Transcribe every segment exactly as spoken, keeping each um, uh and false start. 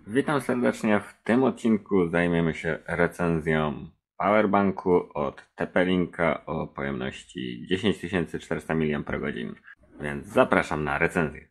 Witam serdecznie. W tym odcinku zajmiemy się recenzją powerbanku od T P-Linka o pojemności dziesięć tysięcy czterysta miliampergodzin. Więc zapraszam na recenzję.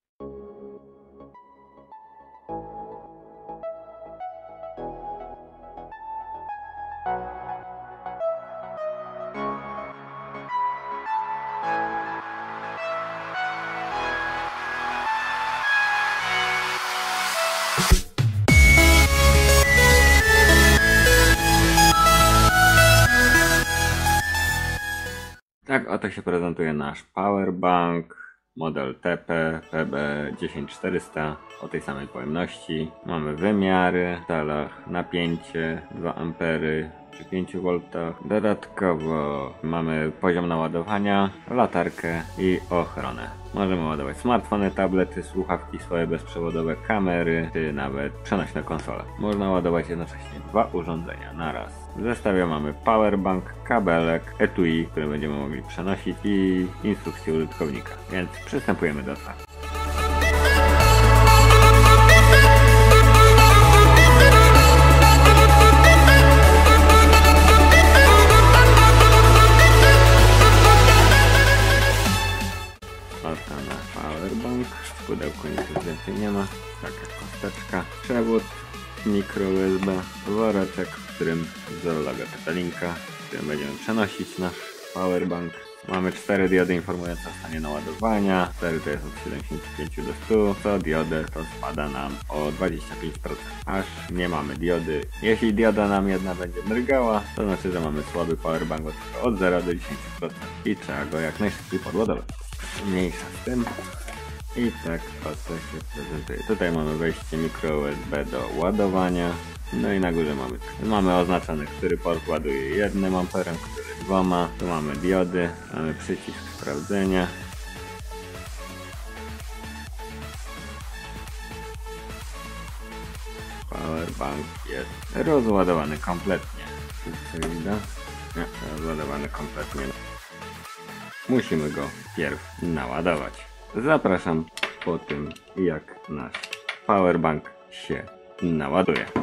Tak oto się prezentuje nasz powerbank, model T P P B dziesięć czterysta o tej samej pojemności. Mamy wymiary, w calach napięcie dwa ampery przy pięciu woltach. Dodatkowo mamy poziom naładowania, latarkę i ochronę. Możemy ładować smartfony, tablety, słuchawki swoje bezprzewodowe, kamery, czy nawet przenośne konsole. Można ładować jednocześnie dwa urządzenia na raz. W zestawie mamy powerbank, kabelek, etui, który będziemy mogli przenosić i instrukcję użytkownika. Więc przystępujemy do otwarcia. Oto nasz powerbank. W pudełku nic więcej nie ma. Taka kosteczka. Przewód mikro U S B. Woreczek, w którym wzór logo T P-Linka, w którym będziemy przenosić nasz powerbank. Mamy cztery diody informujące o stanie naładowania. cztery to jest od siedemdziesięciu pięciu do stu. Co diodę to spada nam o dwadzieścia pięć procent. Aż nie mamy diody. Jeśli dioda nam jedna będzie mrygała, to znaczy, że mamy słaby powerbank od zera do dziesięciu procent. I trzeba go jak najszybciej podładować. Mniejsza z tym. I tak oto się prezentuje. Tutaj mamy wejście mikro U S B do ładowania. No i na górze mamy mamy oznaczony, który port ładuje jednym amperem, który dwoma. Tu mamy diody, mamy przycisk sprawdzenia. Powerbank jest rozładowany kompletnie. Co widać? Nie, rozładowany kompletnie. Musimy go pierw naładować. Zapraszam po tym, jak nasz powerbank się naładuje.